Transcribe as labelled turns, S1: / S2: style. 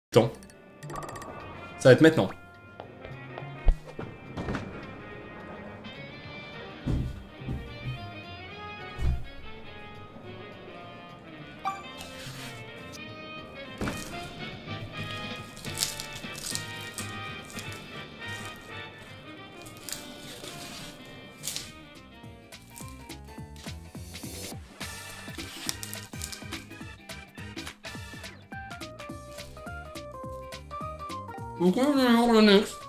S1: Attends. Ça va être maintenant. Ok, le next.